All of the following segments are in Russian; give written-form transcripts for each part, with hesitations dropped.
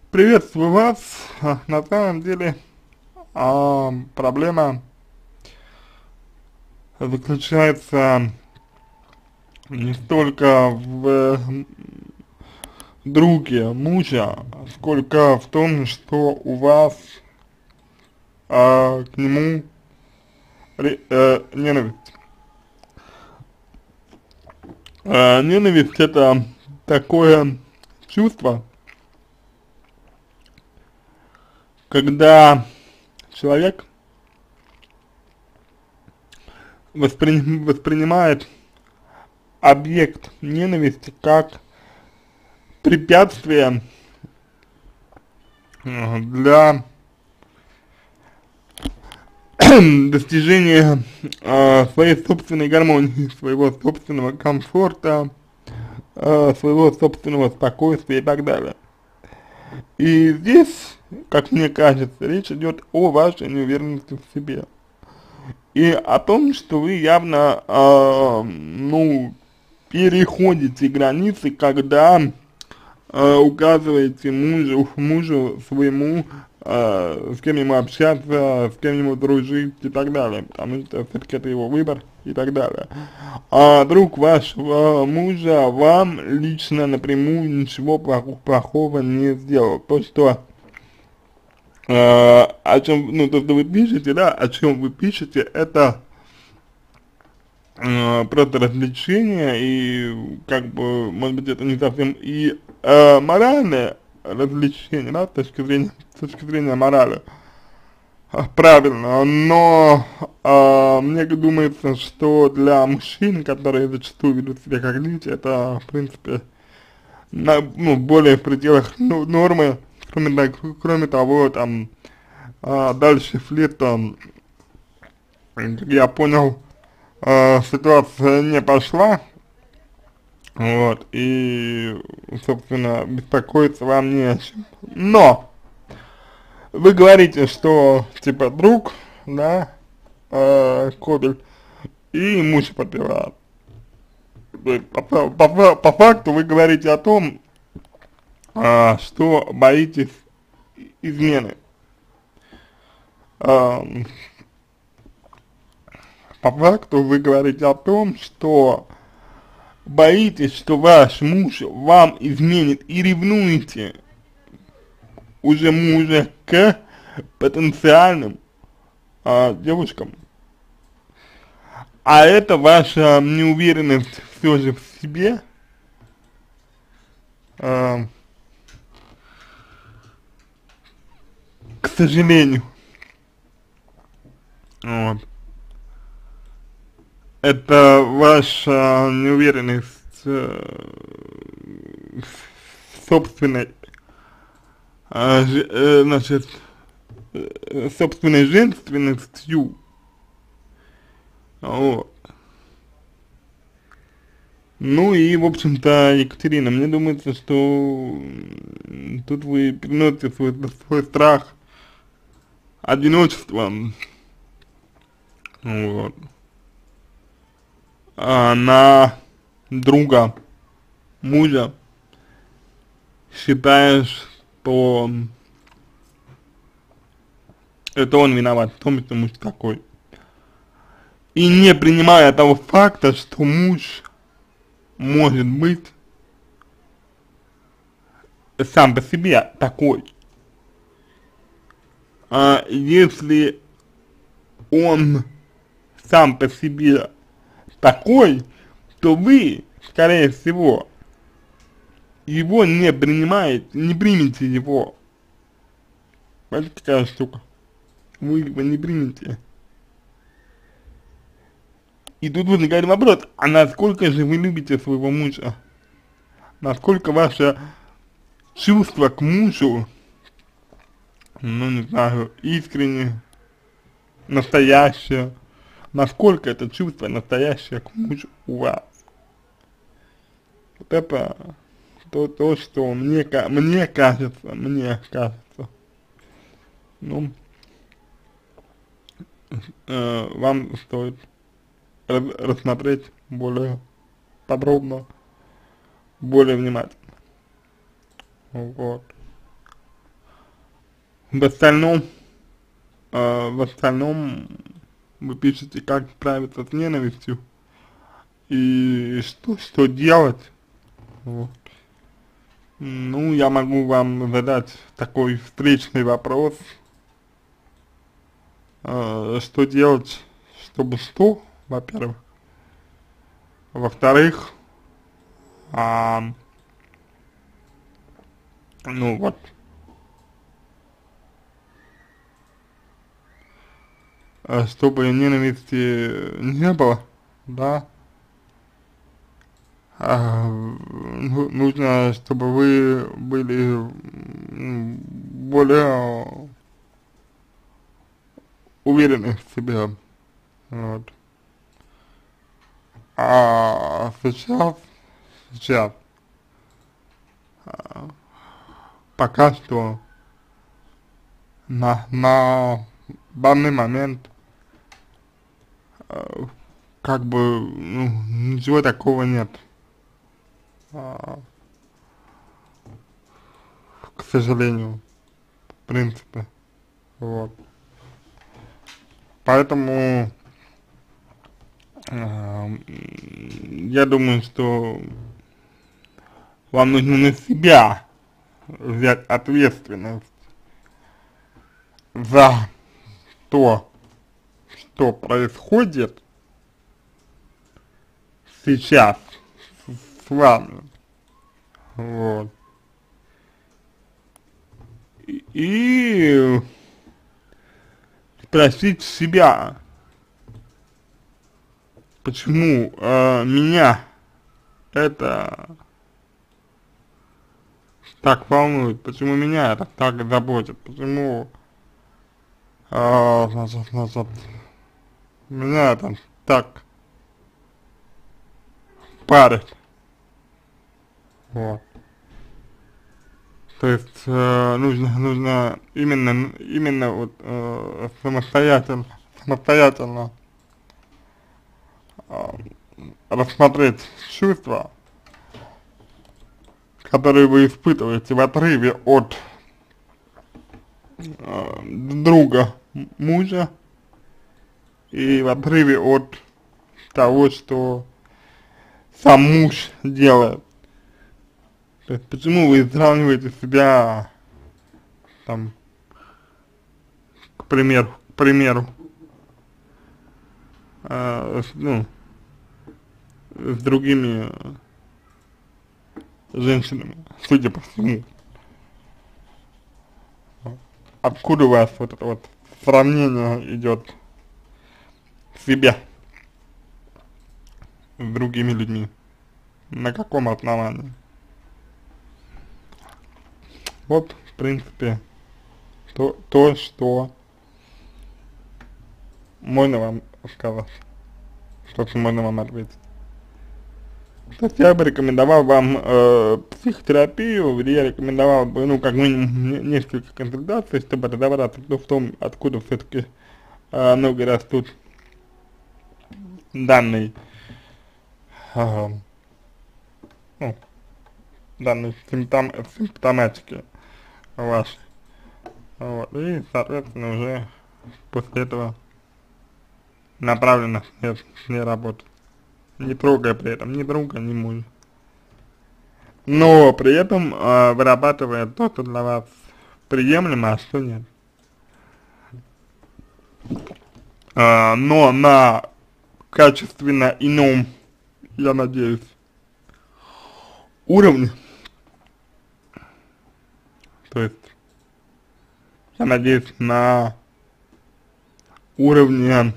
Приветствую вас. На самом деле проблема заключается не столько в друге мужа, сколько в том, что у вас к нему ненависть. Ненависть это такое чувство, когда человек воспринимает объект ненависти как препятствие для достижения своей собственной гармонии, своего собственного комфорта, своего собственного спокойствия и так далее. И здесь, как мне кажется, речь идет о вашей неуверенности в себе. И о том, что вы явно, ну, переходите границы, когда указываете мужу своему, с кем ему общаться, с кем ему дружить и так далее, потому что все-таки это его выбор и так далее. А друг вашего мужа вам лично напрямую ничего плохого не сделал. То, что о чем, ну, то, что вы пишете, да, о чем вы пишете, это просто развлечение, и как бы, может быть, это не совсем и моральное развлечение, да, с точки зрения морали, правильно, но мне думается, что для мужчин, которые зачастую ведут себя как дети, это, в принципе, ну, более в пределах нормы, кроме того, там, дальше флирта, как я понял, ситуация не пошла, вот, и, собственно, беспокоиться вам не о чем. Но вы говорите, что, типа, друг, да, Кобель, и муж подпевает. То есть, по факту вы говорите о том, что боитесь измены. А, по факту вы говорите о том, что боитесь, что ваш муж вам изменит и ревнуете уже мужа к потенциальным девушкам. А это ваша неуверенность все же в себе, а, к сожалению, вот. Это ваша неуверенность в собственной, значит, собственной женственностью, вот. Ну и, в общем-то, Екатерина, мне думается, что тут вы переносите свой страх одиночества, вот, на друга, мужа, считаешь, что это он виноват в том, что муж такой. И не принимая того факта, что муж может быть сам по себе такой. А если он сам по себе такой, то вы, скорее всего, его не принимаете, не примете его. Понимаете, какая штука? Вы его не примете. И тут возникает вопрос, а насколько же вы любите своего мужа? Насколько ваше чувство к мужу, ну не знаю, искренне, настоящее, насколько это чувство настоящее к мужу у вас? Вот это то, что мне кажется, ну, вам стоит рассмотреть более подробно, более внимательно. Вот. В остальном, в остальном вы пишете, как справиться с ненавистью и что делать. Вот. Ну, я могу вам задать такой встречный вопрос, что делать, чтобы что, во-первых. Во-вторых, ну вот, чтобы ненависти не было, да, нужно, чтобы вы были более уверены в себе, вот. А сейчас, пока что на данный момент как бы, ну, ничего такого нет, а, к сожалению, в принципе, вот. Поэтому я думаю, что вам нужно на себя взять ответственность за то, что происходит сейчас с вами, вот. И спросить себя, почему меня это так волнует, почему меня это так заботит, почему, значит, меня это так парит, вот. То есть нужно именно вот самостоятельно рассмотреть чувства, которые вы испытываете в отрыве от друга мужа и в отрыве от того, что сам муж делает. То есть почему вы сравниваете себя, там, к примеру, ну, с другими женщинами, судя по всему. Откуда у вас вот это вот сравнение идет себя с другими людьми? На каком основании? Вот, в принципе, то, что можно вам сказать, что можно вам ответить. То есть я бы рекомендовал вам психотерапию, где я рекомендовал бы, ну, как минимум, несколько консультаций, чтобы разобраться в том, откуда все-таки ноги растут данной, ну, данной симптоматики вашей. Вот, и, соответственно, уже после этого направленно с ней работать. Не трогая при этом ни друга, ни мужа. Но при этом вырабатывая то, что для вас приемлемо, а что нет. Но на качественно ином, я надеюсь, уровне, то есть, я надеюсь, на уровне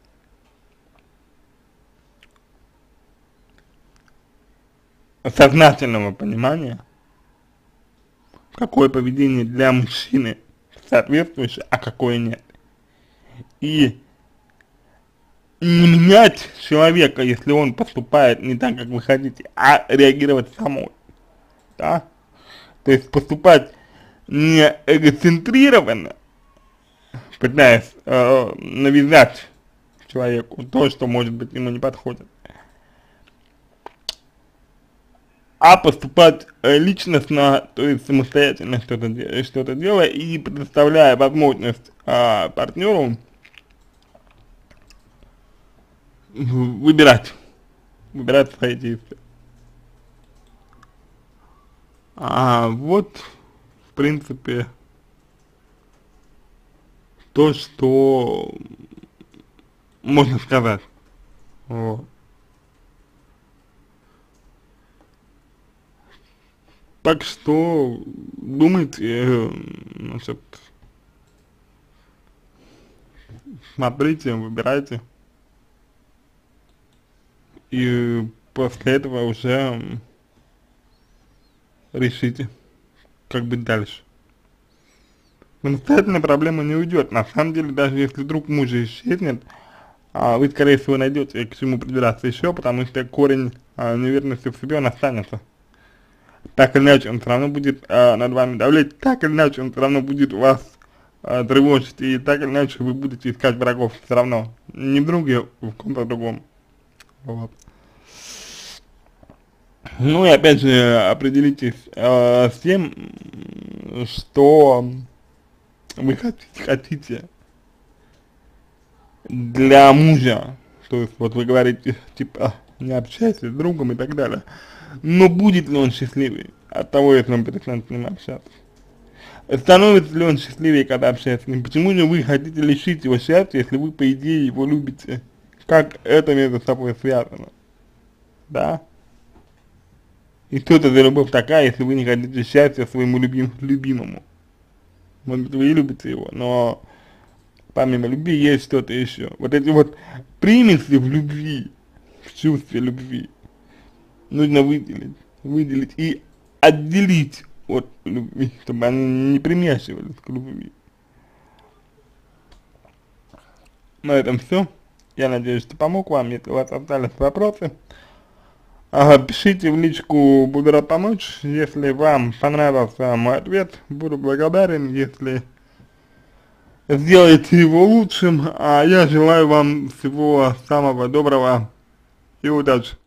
сознательного понимания, какое поведение для мужчины соответствующее, а какое нет. И не менять человека, если он поступает не так, как вы хотите, а реагировать самой, да? То есть поступать не эгоцентрированно, пытаясь навязать человеку то, что, может быть, ему не подходит, а поступать личностно, то есть самостоятельно что-то делая и предоставляя возможность партнеру выбирать свои действия. Вот, в принципе, то, что можно сказать. Вот. Так что думайте, значит, смотрите, выбирайте. И после этого уже решите, как быть дальше. Самостоятельная проблема не уйдет. На самом деле, даже если вдруг мужа исчезнет, вы, скорее всего, найдете к чему придираться еще, потому что корень неуверенности в себе, он останется. Так или иначе, он все равно будет над вами давлеть, так или иначе, он все равно будет вас тревожить, и так или иначе вы будете искать врагов все равно. Не в друге, в ком-то другом. Вот. Ну и опять же, определитесь с тем, что вы хотите для мужа. То есть, вот вы говорите, типа, не общайся с другом и так далее. Но будет ли он счастливый от того, если он перестанет с ним общаться? Становится ли он счастливее, когда общается с ним? Почему же вы хотите лишить его счастья, если вы, по идее, его любите? Как это между собой связано? Да? И что это за любовь такая, если вы не хотите счастья своему любимому? Может быть, вы и любите его, но помимо любви есть что-то еще. Вот эти вот примеси в любви, в чувстве любви, нужно выделить и отделить от любви, чтобы они не примешивались к любви. На этом все. Я надеюсь, что помог вам. Если у вас остались вопросы, пишите в личку, буду рад помочь. Если вам понравился мой ответ, буду благодарен, если сделаете его лучшим. А я желаю вам всего самого доброго и удачи.